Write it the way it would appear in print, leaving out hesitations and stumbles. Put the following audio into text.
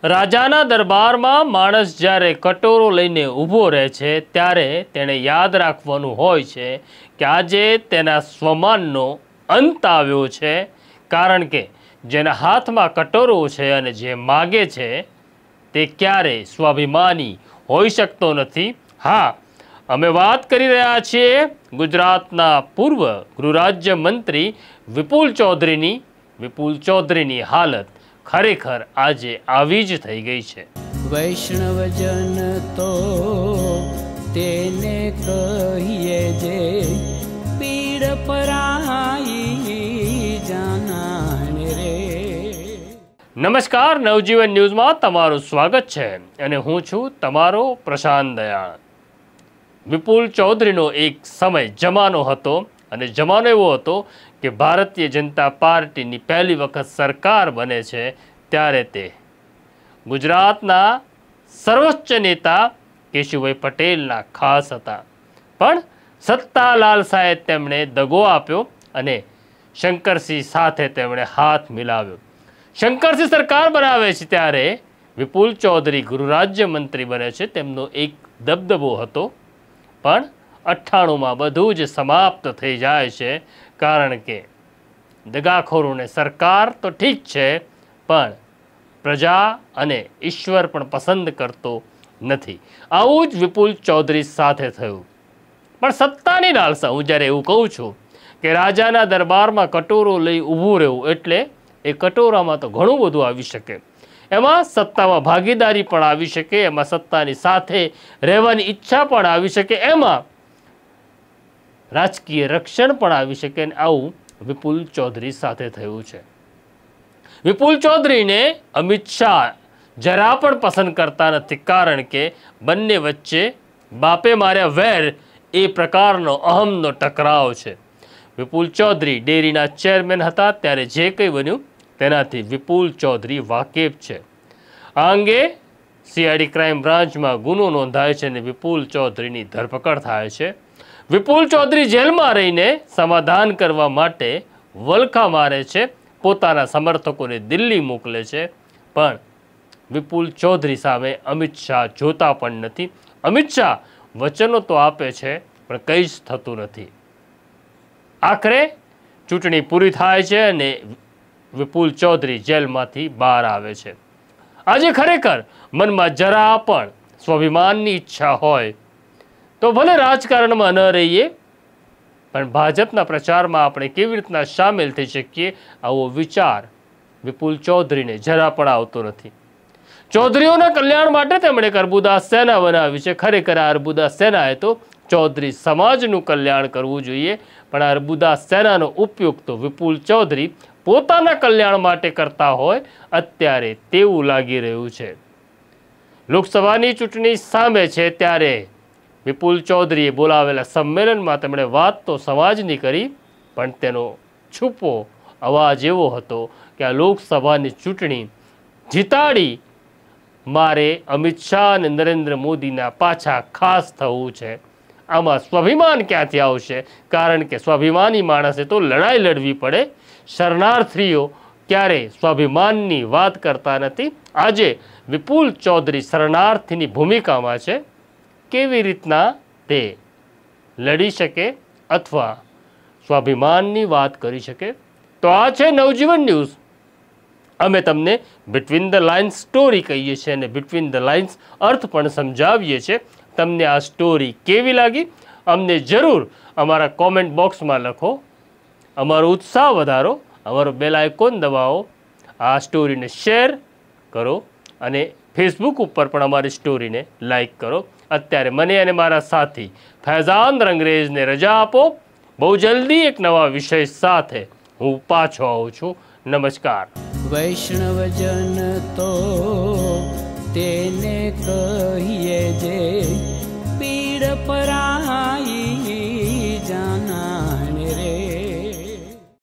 રાજાના દરબારમાં માણસ જ્યારે કટોરો લઈને ઊભો રહે છે ત્યારે તેણે યાદ રાખવાનું હોય છે કે આજે તેના સ્વમાનનો અંત આવ્યો છે, કારણ કે જેના હાથમાં કટોરો છે અને જે માગે છે તે ક્યારેય સ્વાભિમાની હોઈ શકતો નથી. હા, અમે વાત કરી રહ્યા છીએ ગુજરાતના પૂર્વ ગૃહરાજ્ય મંત્રી વિપુલ ચૌધરીની. વિપુલ ચૌધરીની હાલત ખરેખર આજે આવી જ થઈ ગઈ છે. વૈષ્ણવજન તો તેને કહીએ જે પીડ પરાઈ જાનાને રે. નમસ્કાર, નવજીવન ન્યૂઝમાં તમારું સ્વાગત છે અને હું છું તમારો પ્રશાંત દયાળ. વિપુલ ચૌધરીનો એક સમય જમાનો હતો અને જમાનો એવો હતો કે ભારતીય જનતા પાર્ટીની પહેલી વખત સરકાર બને છે ત્યારે તે ગુજરાતના સર્વોચ્ચ નેતા કેશુભાઈ પટેલના ખાસ હતા. પણ સત્તા લાલસાએ તેમણે દગો આપ્યો અને શંકરસિંહ સાથે તેમણે હાથ મિલાવ્યો. શંકરસિંહ સરકાર બનાવે છે ત્યારે વિપુલ ચૌધરી ગૃહરાજ્ય મંત્રી બને છે. તેમનો એક દબદબો હતો, પણ 98માં બધું જ સમાપ્ત થઈ જાય છે, કારણ કે દગાખોરોને સરકાર તો ઠીક છે પણ પ્રજા અને ઈશ્વર પણ પસંદ કરતો નથી. આવું જ વિપુલ ચૌધરી સાથે થયું. પણ સત્તાની લાલસા, હું જ્યારે એવું કહું છું કે રાજાના દરબારમાં કટોરો લઈ ઊભું રહેવું એટલે એ કટોરામાં તો ઘણું બધું આવી શકે. એમાં સત્તામાં ભાગીદારી પણ આવી શકે, એમાં સત્તાની સાથે રહેવાની ઈચ્છા પણ આવી શકે, એમાં રાજકીય રક્ષણ પણ આવી શકે. અને આવું વિપુલ ચૌધરી સાથે થયું છે. વિપુલ ચૌધરીને અમિત શાહ જરા પણ પસંદ કરતા નથી, કારણ કે બંને વચ્ચે બાપે માર્યા વેર એ પ્રકારનો અહમનો ટકરાવ છે. વિપુલ ચૌધરી ડેરીના ચેરમેન હતા ત્યારે જે કંઈ બન્યું તેનાથી વિપુલ ચૌધરી વાકેફ છે. આ અંગે સીઆઈડી ક્રાઇમ બ્રાન્ચમાં ગુનો નોંધાય છે અને વિપુલ ચૌધરીની ધરપકડ થાય છે. વિપુલ ચૌધરી જેલમાં રહીને સમાધાન કરવા માટે વલખા મારે છે, પોતાના સમર્થકોને દિલ્હી મોકલે છે. પણ વિપુલ ચૌધરી સામે અમિત શાહ જોતા પણ નથી. અમિત શાહ વચનો તો આપે છે પણ કંઈ જ થતું નથી. આખરે ચૂંટણી પૂરી થાય છે અને વિપુલ ચૌધરી જેલમાંથી બહાર આવે છે. આજે ખરેખર મનમાં જરા પણ સ્વાભિમાનની ઈચ્છા હોય તો ભલે રાજકારણમાં ન રહીએ, પણ ભાજપના પ્રચારમાં આપણે કેવી રીતના સામેલ થઈ શકીએ, આવો વિચાર વિપુલ ચૌધરીને જરા પણ આવતો નથી. ચૌધરીઓના કલ્યાણ માટે તેમણે એક અર્બુદાસ સેના બનાવી છે. ખરેખર આ અર્બુદાસ સેનાએ તો ચૌધરી સમાજનું કલ્યાણ કરવું જોઈએ, પણ આ અર્બુદાસ સેનાનો ઉપયોગ તો વિપુલ ચૌધરી પોતાના કલ્યાણ માટે કરતા હોય અત્યારે તેવું લાગી રહ્યું છે. લોકસભાની ચૂંટણી સામે છે ત્યારે વિપુલ ચૌધરીએ બોલાવેલા સંમેલનમાં તેમણે વાત તો સમાજની કરી, પણ તેનો છુપો અવાજ એવો હતો કે આ લોકસભાની ચૂંટણી જીતાડી મારે અમિત શાહ અને નરેન્દ્ર મોદીના પાછા ખાસ થવું છે. આમાં સ્વાભિમાન ક્યાંથી આવશે, કારણ કે સ્વાભિમાની માણસે તો લડાઈ લડવી પડે. શરણાર્થીઓ ક્યારેય સ્વાભિમાનની વાત કરતા નથી. આજે વિપુલ ચૌધરી શરણાર્થીની ભૂમિકામાં છે. કેવી રીતના તે લડી શકે અથવા સ્વાભિમાનની વાત કરી શકે? તો આ છે નવજીવન ન્યૂઝ. અમે તમને બિટવીન ધ લાઇન્સ સ્ટોરી કહીએ છીએ અને બિટવીન ધ લાઇન્સ અર્થ પણ સમજાવીએ છીએ. તમને આ સ્ટોરી કેવી લાગી અમને જરૂર અમારા કોમેન્ટ બોક્સમાં લખો. અમારો ઉત્સાહ વધારો, અમારો બેલ આઇકોન દબાવો, આ સ્ટોરીને શેર કરો અને ફેસબુક ઉપર પણ અમારી સ્ટોરીને લાઈક કરો. અત્યારે મને અને મારા સાથી ફૈઝાન રંગરેજને રજા આપો. બહુ જલ્દી એક નવા વિષય સાથે હું પાછો આવું છું. નમસ્કાર. વૈષ્ણવજન તો તેને